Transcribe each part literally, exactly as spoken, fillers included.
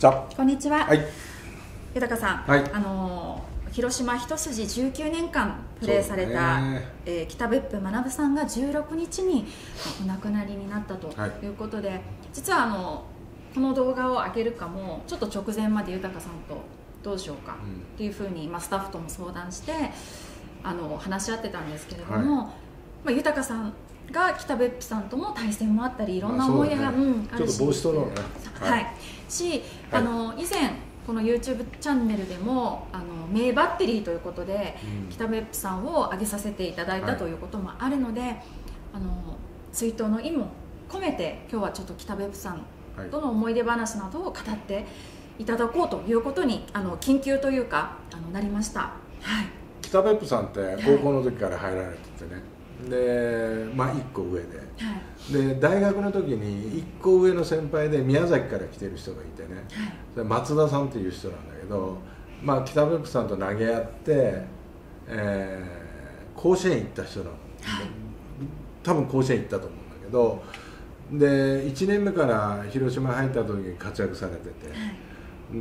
じゃこんにちは。 はい。 豊さん、 はい、 あの広島一筋じゅうきゅうねんかんプレーされた、えー、北別府学さんがじゅうろくにちにお亡くなりになったということで、はい、実はあのこの動画を上げるかもちょっと直前まで豊さんとどうしようかっていうふうに、まあ、スタッフとも相談してあの話し合ってたんですけれども、はい、まあ、豊さんが北別府さんとも対戦もあったりいろんな思い出が、 まあね、 うん、あるし、 ちょっと帽子取ろうね、 はい、はい、し、あの以前この YouTube チャンネルでもあの名バッテリーということで、うん、北別府さんを挙げさせていただいた、はい、ということもあるので、あの追悼の意も込めて今日はちょっと北別府さんとの思い出話などを語っていただこうということにあの緊急というかあのなりました、はい、 北別府さんって高校の時から入られててね、はい、でまあいっこ上で、はい、で大学の時にいっこ上の先輩で宮崎から来てる人がいてね、はい、松田さんっていう人なんだけど、まあ、北別府さんと投げ合って、えー、甲子園行った人なの、はい、多分甲子園行ったと思うんだけど、でいちねんめから広島入った時に活躍されてて、はい、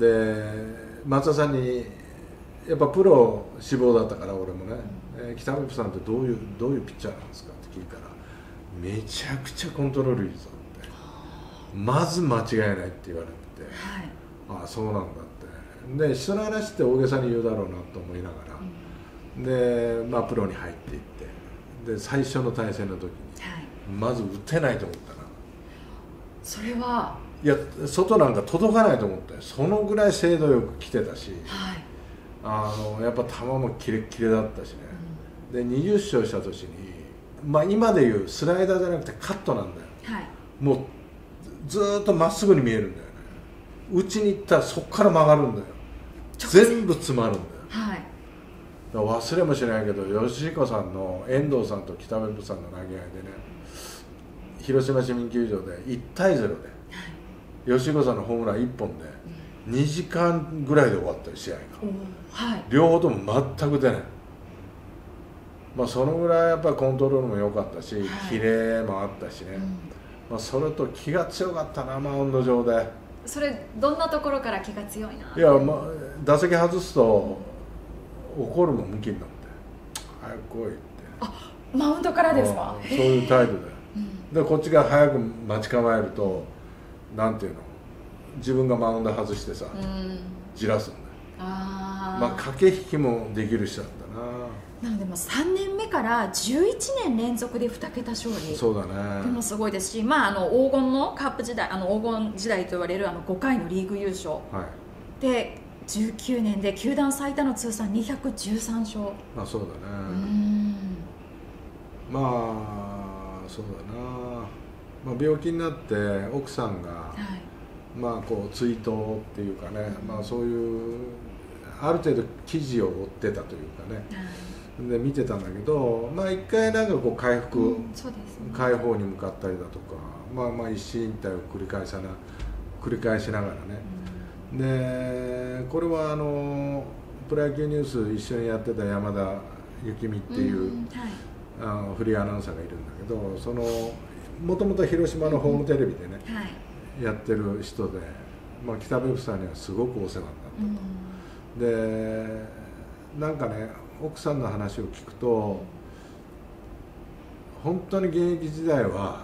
で松田さんにやっぱプロ志望だったから俺もね、うん、えー、北別府さんってどういうどういうピッチャーなんですかって聞いたらめちゃくちゃコントロールいいぞって、まず間違いないって言われてて、はい、ああそうなんだって、で人の話って大げさに言うだろうなと思いながら、うん、で、まあ、プロに入っていってで最初の対戦の時に、はい、まず打てないと思ったな。 それはいや外なんか届かないと思ったよ。そのぐらい精度よく来てたし、はい、あのやっぱ球もキレッキレだったしね、うん、でにじゅっ勝した年に、まあ、今でいうスライダーじゃなくてカットなんだよ、はい、もうずーっとまっすぐに見えるんだよね。打ちに行ったらそこから曲がるんだよ、全部詰まるんだよ、はい、だから忘れもしないけど吉彦さんの遠藤さんと北別府さんの投げ合いでね、広島市民球場でいちたいゼロで、はい、吉彦さんのホームランいっぽんでにじかんぐらいで終わったよ試合が、はい、両方とも全く出ない、まあ、そのぐらいやっぱりコントロールも良かったし、はい、キレもあったしね、うん、まあ、それと気が強かったな、マウンド上で。 それどんなところから気が強いな。 いや、まあ、打席外すと怒るもん、向きになって早く来いって。 あ、マウンドからですか。 そういう態度で、うん、でこっちが早く待ち構えるとなんていうの、自分がマウンド外してさ、うん、じらすんだよ。あ、まあ、駆け引きもできる人だったな。 なのでもうさんねんめからじゅういちねん連続でにけた勝利、 そうだね、 でもすごいですし、まあ、あの黄金のカップ時代、あの黄金時代と言われるあのごかいのリーグ優勝、はい、でじゅうきゅうねんで球団最多の通算にひゃくじゅうさん勝。 まあそうだね、うん、まあそうだな、まあ、病気になって奥さんが、はい、まあこう追悼っていうかね、うん、まあそういうある程度記事を追ってたというかね、はい、で見てたんだけど、まあ一回なんかこう回復、うん、そうですね、解放に向かったりだとか、まあまあ一進一退を繰り返さな繰り返しながらね、うん、でこれはあのプロ野球ニュース一緒にやってた山田幸美っていう、うん、はい、あのフリーアナウンサーがいるんだけど、そのもともと広島のホームテレビでね、うん、はい、やってる人で、まあ、北別府さんにはすごくお世話になったと、うん、でなんかね奥さんの話を聞くと本当に現役時代は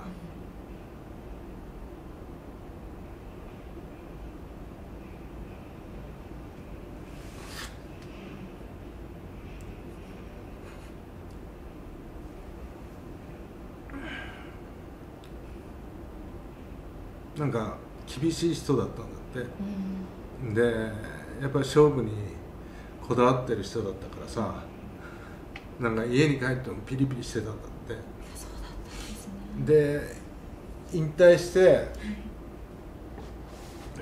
なんか厳しい人だったんだって、うん、でやっぱり勝負にこだわってる人だったからさ、なんか家に帰ってもピリピリしてたんだって。そうだったんですね。で引退して、はい、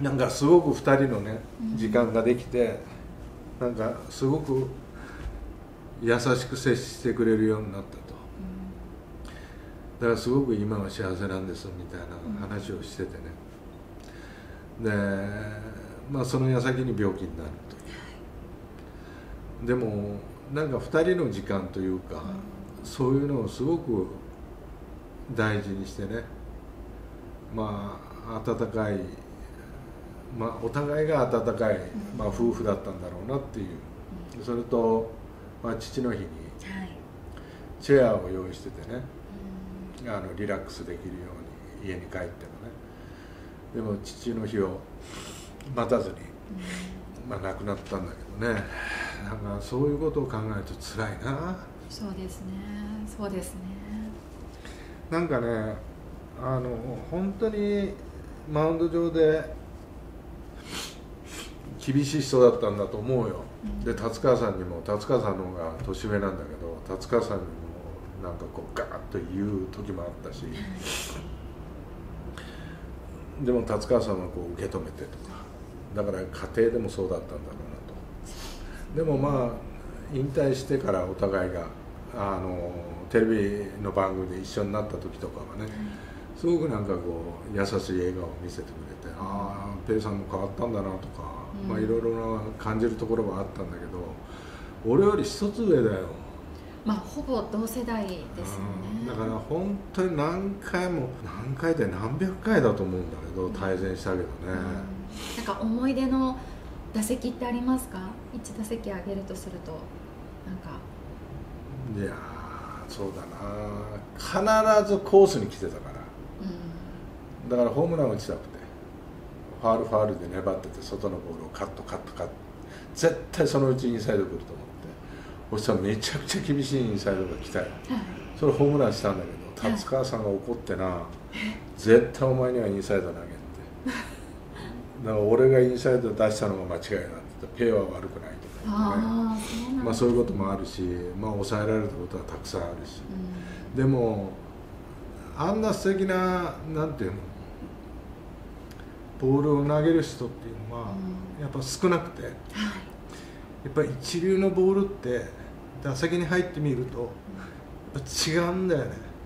なんかすごくふたりのね、うん、時間ができて、なんかすごく優しく接してくれるようになったと、うん、だからすごく今は幸せなんですみたいな話をしててね、うん、でまあその矢先に病気になると。でもなんかふたりの時間というか、うん、そういうのをすごく大事にしてね、まあ温かいまあ、お互いが温かい、まあ、夫婦だったんだろうなっていう、うん、それと、まあ、父の日にチェアを用意しててね、うん、あのリラックスできるように家に帰ってもね、でも父の日を待たずに、うん、まあ、亡くなったんだけどね、なんかそういうことを考えると辛いな。 そうですね、そうですね。 なんかね、あの本当にマウンド上で厳しい人だったんだと思うよ、うん、で達川さんにも、達川さんの方が年上なんだけど、達川さんにもなんかこうガーッと言う時もあったし、うん、でも達川さんはこう受け止めてとか、だから家庭でもそうだったんだろうなと。でもまあ引退してからお互いがあのテレビの番組で一緒になった時とかはね、すごくなんかこう優しい笑顔を見せてくれて、ああペイさんも変わったんだなとか、うん、まあいろいろな感じるところはあったんだけど、俺より一つ上だよ。 まあほぼ同世代ですよね、 うん、だから本当に何回も何回で何百回だと思うんだけど、対戦したけどね、うん、 なんか思い出の打席ってありますか？一打席挙げるとするとなんか。 いやそうだな、必ずコースに来てたから、うん、だからホームラン打ちたくてファールファールで粘ってて、外のボールをカットカットカット、絶対そのうちインサイド来ると思って、そしたらめちゃくちゃ厳しいインサイドが来たよ、はい、それホームランしたんだけど、達川さんが怒ってな、はい、絶対お前にはインサイド投げってだから俺がインサイド出したのが間違いなんて言って、ペイは悪くないとか、ね、あそうまあそういうこともあるし、まあ、抑えられたことはたくさんあるし、うん、でもあんな素敵ななんていうのボールを投げる人っていうのはやっぱ少なくて、うん、やっぱり一流のボールって打席に入ってみるとやっぱ違うんだよね、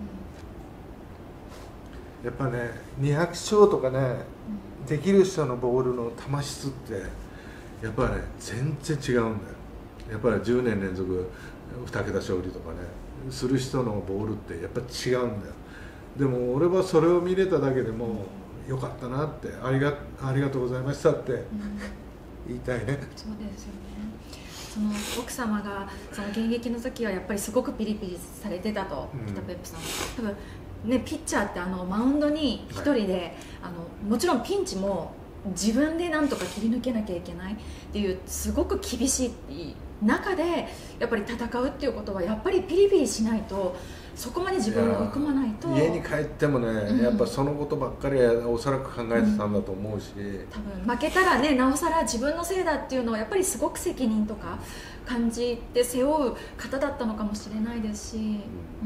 うん、やっぱねにひゃく勝とかね、うん、できる人のボールの球質ってやっぱりね全然違うんだよ。やっぱりじゅうねん連続にけた勝利とかねする人のボールってやっぱ違うんだよ。でも俺はそれを見れただけでもよかったなって、ありが、ありがとうございましたって、うん、言いたいね。 そうですよね。その奥様がその現役の時はやっぱりすごくピリピリされてたと、うん、北ペップさん多分ね、ピッチャーってあのマウンドに一人で、はい、あのもちろんピンチも自分でなんとか切り抜けなきゃいけないっていうすごく厳しい中でやっぱり戦うっていうことはやっぱりピリピリしないと、そこまで自分を追い込まないと。 家に帰ってもね、うん、やっぱそのことばっかりおそらく考えてたんだと思うし、うん、 多分負けたらねなおさら自分のせいだっていうのはやっぱりすごく責任とか感じて背負う方だったのかもしれないですし、うん、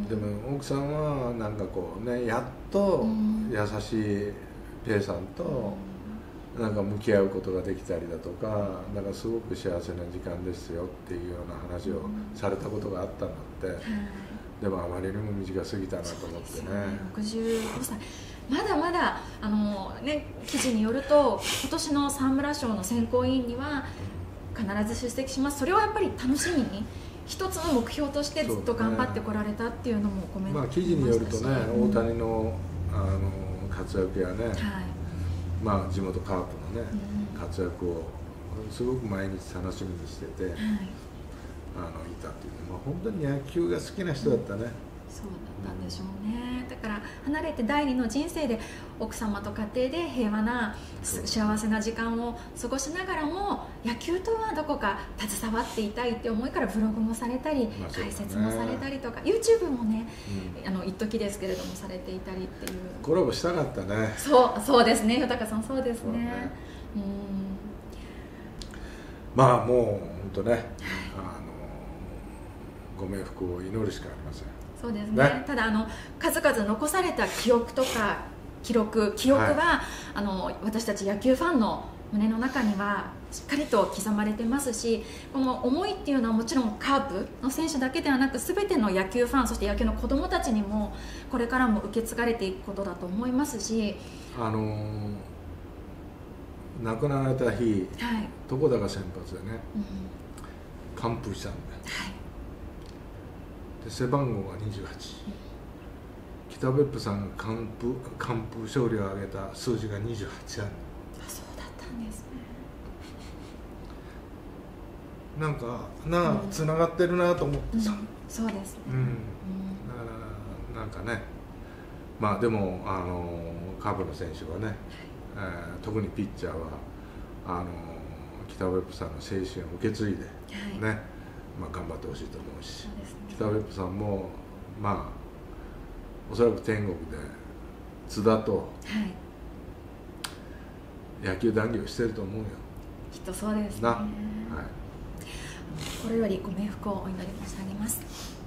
でも奥さんはなんかこうねやっと優しいペイさんとなんか向き合うことができたりだとか、なんかすごく幸せな時間ですよっていうような話をされたことがあったんだって、うん、でもあまりにも短すぎたなと思ってね。 ろくじゅうごさいまだまだあの、ね、記事によると今年の沢村賞の選考委員には必ず出席します。それをやっぱり楽しみに一つの目標としてずっと頑張ってこられたっていうのもコメントまあ記事によるとね、うん、大谷の、あの活躍やね、はい、まあ地元カープのね、うん、活躍をすごく毎日楽しみにしてて、はい、あのいたっていう、まあ、本当に野球が好きな人だったね、うん、 そうだったんでしょうね。だから離れて第二の人生で奥様と家庭で平和な幸せな時間を過ごしながらも野球とはどこか携わっていたいって思いからブログもされたり、まあね、解説もされたりとか YouTube もね、うん、あの一時ですけれどもされていたりっていう。 コラボしたかったね。 そうそうですね、豊さんそうですね。ね、うん、 まあもう本当ね、はい、あのご冥福を祈るしかありません。 そうですね、ね、ただあの数々残された記憶とか記録記憶は、はい、あの私たち野球ファンの胸の中にはしっかりと刻まれてますし、この思いっていうのはもちろんカープの選手だけではなく全ての野球ファン、そして野球の子どもたちにもこれからも受け継がれていくことだと思いますし、 あのー、亡くなられた日、はい、床田が先発でね、うん、完封したんだよ、はい、で背番号がにじゅうはち、うん、北別府さんが完封、完封勝利を挙げた数字がにじゅうはちある。 あ、そうだったなんですね。 なんかなあ、つながってるなと思ってさ、うん、 そうですね、 うん、だからなんかね、まあでもあのカブの選手はね、えー、特にピッチャーはあの北別府さんの精神を受け継いで、ね、はい、まあ、頑張ってほしいと思うし、う、ね、北別府さんもまあおそらく天国で津田と野球談義をしてると思うよ。 きっとそうですね。 な、はい、 これよりご冥福をお祈り申し上げます。